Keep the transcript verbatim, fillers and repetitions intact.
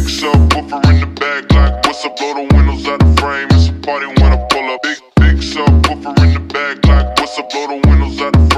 subwoofer in the back, like what's up, blow the windows out the frame. It's a party when I pull up. Big, big subwoofer in the back, like what's up, blow the windows out the frame.